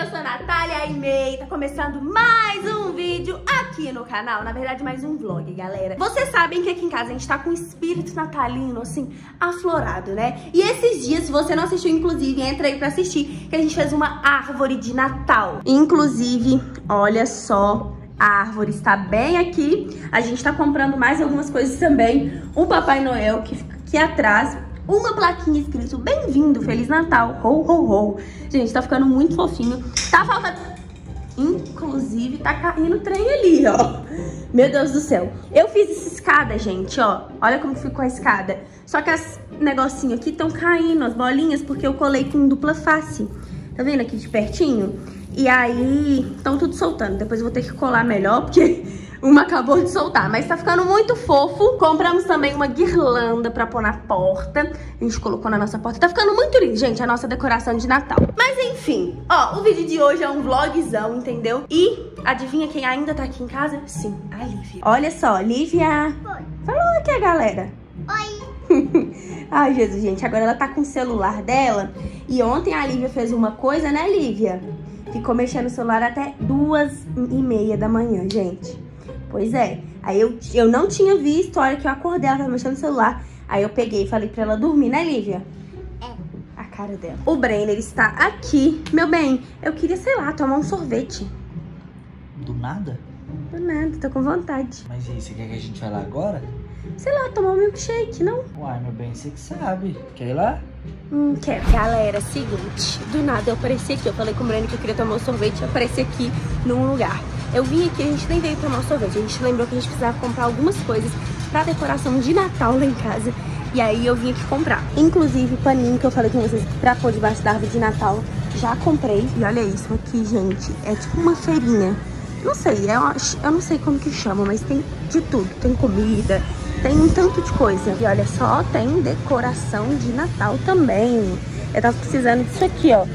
eu sou a Natália Aimee, tá começando mais um vídeo aqui no canal, na verdade mais um vlog, galera. Vocês sabem que aqui em casa a gente tá com um espírito natalino, assim, aflorado, né? E esses dias, se você não assistiu, inclusive, entra aí pra assistir, que a gente fez uma árvore de Natal. Inclusive, olha só, a árvore está bem aqui, a gente tá comprando mais algumas coisas também. O Papai Noel, que fica aqui atrás, uma plaquinha escrito bem-vindo, Feliz Natal, ho, ho, ho. Gente, tá ficando muito fofinho. Tá faltando... Inclusive, tá caindo trem ali, ó. Meu Deus do céu. Eu fiz essa escada, gente, ó. Olha como ficou a escada. Só que as negocinhos aqui estão caindo, as bolinhas, porque eu colei com dupla face. Tá vendo aqui de pertinho? E aí, estão tudo soltando. Depois eu vou ter que colar melhor, porque... uma acabou de soltar, mas tá ficando muito fofo. Compramos também uma guirlanda pra pôr na porta. A gente colocou na nossa porta. Tá ficando muito lindo, gente, a nossa decoração de Natal. Mas enfim, ó, o vídeo de hoje é um vlogzão, entendeu? E adivinha quem ainda tá aqui em casa? Sim, a Lívia. Olha só, Lívia. Oi. Falou aqui a galera. Oi. Ai, Jesus, gente, agora ela tá com o celular dela. E ontem a Lívia fez uma coisa, né, Lívia? Ficou mexendo no celular até 2h30 da manhã, gente. Pois é, aí eu não tinha visto, a hora que eu acordei, ela tava mexendo no celular. Aí eu peguei e falei pra ela dormir, né, Lívia? É. A cara dela. O Brenner está aqui. Meu bem, eu queria, sei lá, tomar um sorvete. Do nada? Do nada, tô com vontade. Mas e aí, você quer que a gente vá lá agora? Sei lá, tomar um milkshake, não? Uai, meu bem, você que sabe. Quer ir lá? Quero. Galera, seguinte, do nada eu apareci aqui. Eu falei com o Brenner que eu queria tomar um sorvete. Eu apareci aqui num lugar. Eu vim aqui, a gente nem veio tomar um sorvete. A gente lembrou que a gente precisava comprar algumas coisas pra decoração de Natal lá em casa. E aí eu vim aqui comprar. Inclusive o paninho que eu falei com vocês pra pôr debaixo da árvore de Natal. Já comprei. E olha isso aqui, gente. É tipo uma feirinha. Não sei, eu não sei como que chama, mas tem de tudo. Tem comida, tem um tanto de coisa. E olha só, tem decoração de Natal também. Eu tava precisando disso aqui, ó.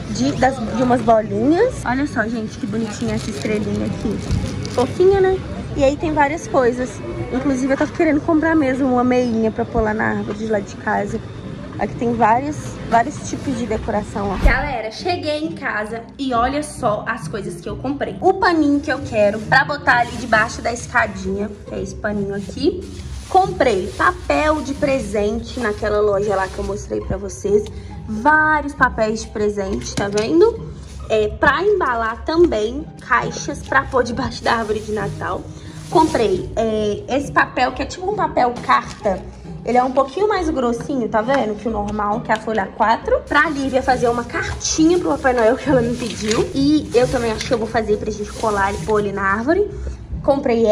De umas bolinhas. Olha só, gente, que bonitinha essa estrelinha aqui. Fofinha, né? E aí tem várias coisas. Inclusive, eu tava querendo comprar mesmo uma meinha pra pôr lá na árvore de lá de casa. Aqui tem vários tipos de decoração, ó. Galera, cheguei em casa e olha só as coisas que eu comprei. O paninho que eu quero pra botar ali debaixo da escadinha, que é esse paninho aqui. Comprei papel de presente naquela loja lá que eu mostrei pra vocês. Vários papéis de presente, tá vendo? Pra embalar também caixas pra pôr debaixo da árvore de Natal. Comprei esse papel que é tipo um papel carta. Ele é um pouquinho mais grossinho, tá vendo? Que o normal, que é a folha 4. Pra Lívia fazer uma cartinha pro Papai Noel que ela me pediu. E eu também acho que eu vou fazer pra gente colar e pôr ali na árvore. Comprei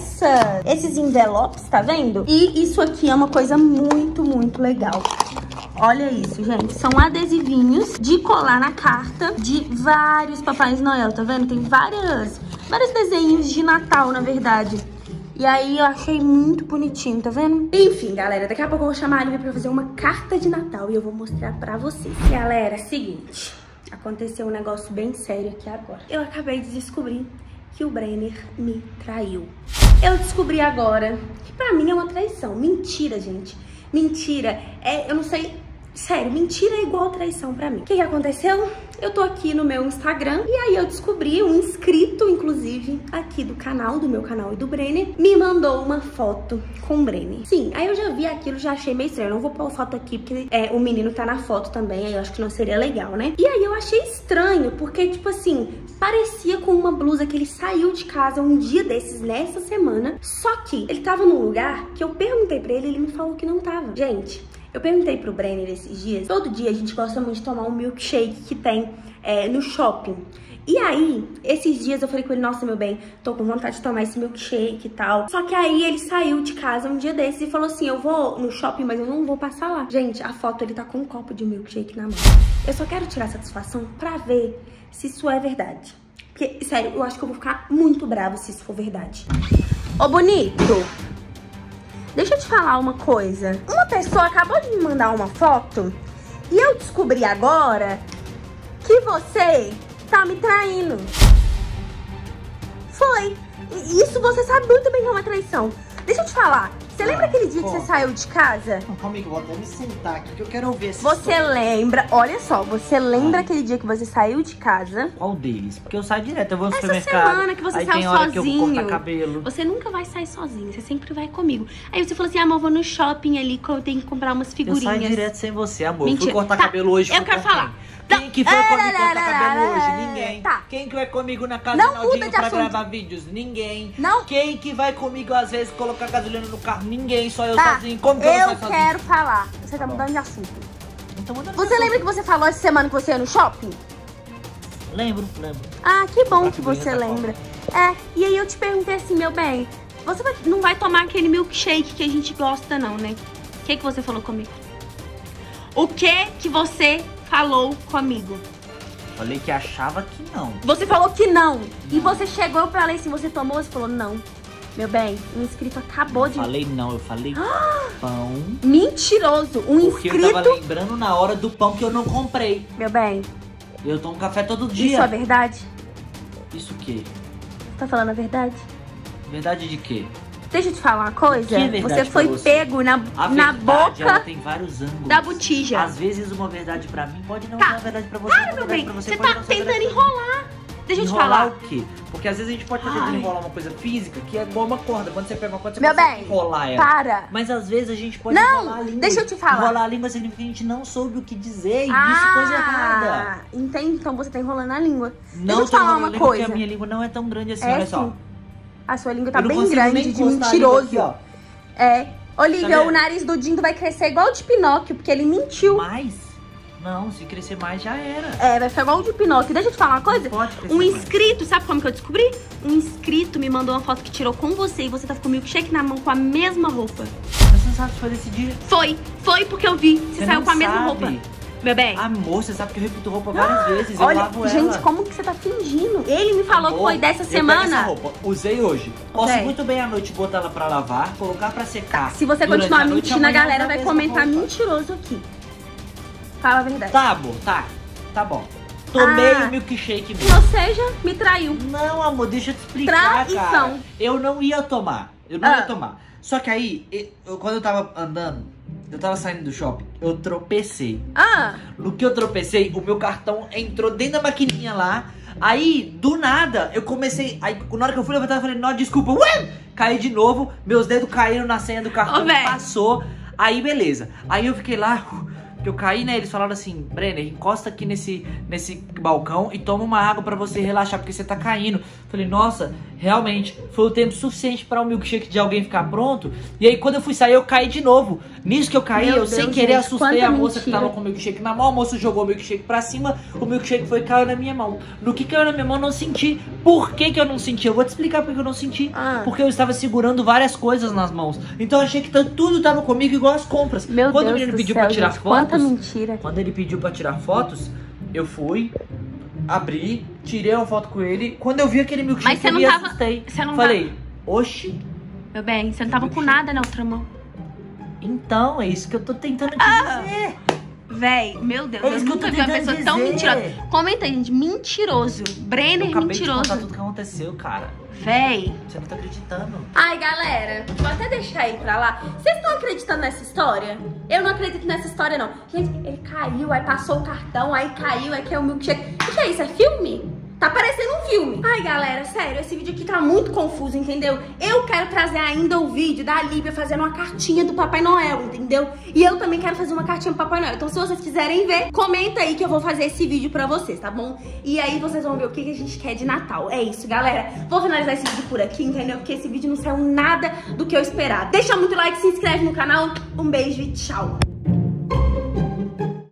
esses envelopes, tá vendo? E isso aqui é uma coisa muito, muito legal. Olha isso, gente. São adesivinhos de colar na carta de vários Papais Noel, tá vendo? Tem vários desenhos de Natal, na verdade. E aí eu achei muito bonitinho, tá vendo? Enfim, galera, daqui a pouco eu vou chamar a Lívia pra fazer uma carta de Natal e eu vou mostrar pra vocês. Galera, seguinte, aconteceu um negócio bem sério aqui agora. Eu acabei de descobrir que o Brenner me traiu. Eu descobri agora que pra mim é uma traição. Mentira, gente. Mentira. Eu não sei... Sério, mentira é igual traição pra mim. O que aconteceu? Eu tô aqui no meu Instagram e aí eu descobri, um inscrito, inclusive, aqui do meu canal e do Brenner, me mandou uma foto com o Brenner. Sim, aí eu já vi aquilo, já achei meio estranho. Eu não vou pôr foto aqui porque o menino tá na foto também, aí eu acho que não seria legal, né? E aí eu achei estranho, porque, tipo assim, parecia com uma blusa que ele saiu de casa um dia desses, nessa semana. Só que ele tava num lugar que eu perguntei pra ele, ele me falou que não tava. Gente... eu perguntei pro Brenner esses dias, todo dia a gente gosta muito de tomar um milkshake que tem no shopping. E aí, esses dias eu falei com ele, nossa, meu bem, tô com vontade de tomar esse milkshake e tal. Só que aí ele saiu de casa um dia desses e falou assim, eu vou no shopping, mas eu não vou passar lá. Gente, a foto ele tá com um copo de milkshake na mão. Eu só quero tirar satisfação pra ver se isso é verdade. Porque, sério, eu acho que eu vou ficar muito bravo se isso for verdade. Ô, bonito! Deixa eu te falar uma coisa. Uma pessoa acabou de me mandar uma foto e eu descobri agora que você tá me traindo. Foi. Isso você sabe muito bem que é uma traição. Deixa eu te falar. Você lembra aquele dia que você saiu de casa? Não, calma aí que eu vou até me sentar aqui, que eu quero ouvir essa Você história. lembra, olha só, você lembra aquele dia que você saiu de casa? Qual deles? Porque eu saio direto, eu vou no Essa supermercado. semana que você aí saiu tem hora que eu vou sozinho. cortar cabelo. Você nunca vai sair sozinho, você sempre vai comigo. Aí você falou assim, amor, vou no shopping ali que eu tenho que comprar umas Eu figurinhas. saio direto sem você, amor. Mentira. Fui cortar Tá, cabelo hoje. eu fui quero com falar. Quem que foi comigo cortar cabelo hoje? Tá. Ninguém. Tá. Quem que vai comigo na casa Não do Naldinho muda de pra assunto. gravar vídeos? Ninguém. Não. Quem que vai comigo às vezes colocar gasolina no carro? Ninguém, só eu Tá, sozinho. Como que eu não saio sozinho? quero falar. Você tá mudando de assunto. Então, manda no Você meu lembra que você falou essa semana que você ia no shopping? Lembro. Ah, que bom Pra que figurinha você da lembra. É, e aí eu te perguntei assim, meu bem, você não vai tomar aquele milkshake que a gente gosta não, né? O que você falou comigo? O que você falou comigo? Falei que achava que não. Você falou que não. E você chegou, eu falei assim, você tomou? Você falou não. Meu bem, um inscrito acabou de... Falei não, eu falei pão. Mentiroso. Um Porque eu inscrito... tava lembrando na hora do pão que eu não comprei. Meu bem, Eu tomo café todo isso dia. é verdade? Isso o quê? Você tá falando a verdade? Verdade de quê? Deixa eu te falar uma coisa. Que é verdade Você foi pra você? pego na A verdade, ela boca tem vários ângulos. da botija. Às vezes uma verdade pra mim pode não Tá. ser uma verdade pra você. Para, uma meu verdade bem. pra Você pode tá não ser tentando verdade pra mim. enrolar. Deixa eu te Enrolar falar. o quê? Porque às vezes a gente pode fazer Ai. enrolar uma coisa física, que é igual uma corda. Quando você pega uma corda, você Meu consegue bem, enrolar ela. para. Mas às vezes a gente pode Não, enrolar a língua. deixa eu te falar. Enrolar a língua significa que a gente não soube o que dizer e disse coisa errada. Entende? Então você tá enrolando a língua. Não Deixa eu te tô falar enrolando uma a língua, coisa. porque a minha língua não é tão grande assim, É olha só. sim. A sua língua tá Eu não bem consigo grande, nem de encostar a língua mentiroso. aqui, ó. É. Olivia, Tá vendo? o nariz do Dindo vai crescer igual o de Pinóquio, porque ele mentiu. Mas, não, se crescer mais já era. É, vai ficar igual o de Pinóquio. Deixa eu te falar uma coisa. Pode crescer Um mais. inscrito, sabe como que eu descobri? Um inscrito me mandou uma foto que tirou com você e você tá com o milkshake na mão com a mesma roupa. Mas você não sabe se foi desse dia. Foi porque eu vi. Você saiu não com a mesma sabe. roupa. Meu bem. Amor, você sabe que eu repito roupa várias vezes. Eu Olha, lavo gente, ela. como que você tá fingindo? Ele me falou que Amor, foi dessa eu pego essa semana. roupa, usei hoje. Posso Ok. muito bem à noite botar ela pra lavar, colocar pra secar. Se você durante continuar a noite, mentindo, a amanhã galera eu vai uso a mesma comentar roupa. mentiroso aqui. Fala a verdade. Tá, amor, tá bom. Tomei Ah. o milkshake mesmo. Ou seja, me traiu. Não, amor, deixa eu te explicar, Traição. cara. Eu não ia tomar. Eu não Ah. ia tomar. Só que aí, quando eu tava andando, eu tava saindo do shopping, eu tropecei. Ah, No que eu tropecei, o meu cartão entrou dentro da maquininha lá. Aí, do nada, eu comecei... Aí, na hora que eu fui levantar, eu falei, não, desculpa. Ué! Caí de novo, meus dedos caíram na senha do cartão, Ô, véi. passou. Aí, beleza. Aí eu fiquei lá... que eu caí, né? Eles falaram assim, Brenner, encosta aqui nesse balcão e toma uma água pra você relaxar, porque você tá caindo. Falei, nossa, realmente, foi o tempo suficiente pra o milkshake de alguém ficar pronto. E aí, quando eu fui sair, eu caí de novo. Nisso que eu caí, Meu eu sem Deus, querer gente, assustei quanta a moça que mentira. tava com o milkshake na mão. A moça jogou o milkshake pra cima, o milkshake foi e caiu na minha mão. No que caiu na minha mão, eu não senti. Por que que eu não senti? Eu vou te explicar por que eu não senti. Ah. Porque eu estava segurando várias coisas nas mãos. Então eu achei que tudo tava comigo igual as compras. meu Quando Deus o menino do pediu céu, pra tirar gente, quanta fotos, mentira. quando ele pediu pra tirar fotos, eu fui, abri, tirei uma foto com ele. Quando eu vi aquele milkshake, Mas você eu não me tava- assustei. você não Falei, oxi, Meu bem, você não tava com nada na outra mão. então é isso que eu tô tentando te dizer. Véi, meu Deus, É eu isso que eu nunca tô vi uma tentando pessoa tão dizer. mentirosa. Comenta aí, gente, mentiroso. Brenner Eu acabei de mentiroso. contar tudo que aconteceu, cara. Véi. Você não tá acreditando. Ai, galera, vou até deixar aí pra lá. Vocês estão acreditando nessa história? Eu não acredito nessa história, não. Gente, ele caiu, aí passou o cartão, aí caiu, aí quer o milkshake. O que é isso? É filme? Tá parecendo um filme. Ai, galera, sério, esse vídeo aqui tá muito confuso, entendeu? Eu quero trazer ainda o vídeo da Lívia fazendo uma cartinha do Papai Noel, entendeu? E eu também quero fazer uma cartinha pro Papai Noel. Então, se vocês quiserem ver, comenta aí que eu vou fazer esse vídeo pra vocês, tá bom? E aí vocês vão ver o que a gente quer de Natal. É isso, galera. Vou finalizar esse vídeo por aqui, entendeu? Porque esse vídeo não saiu nada do que eu esperava. Deixa muito like, se inscreve no canal. Um beijo e tchau.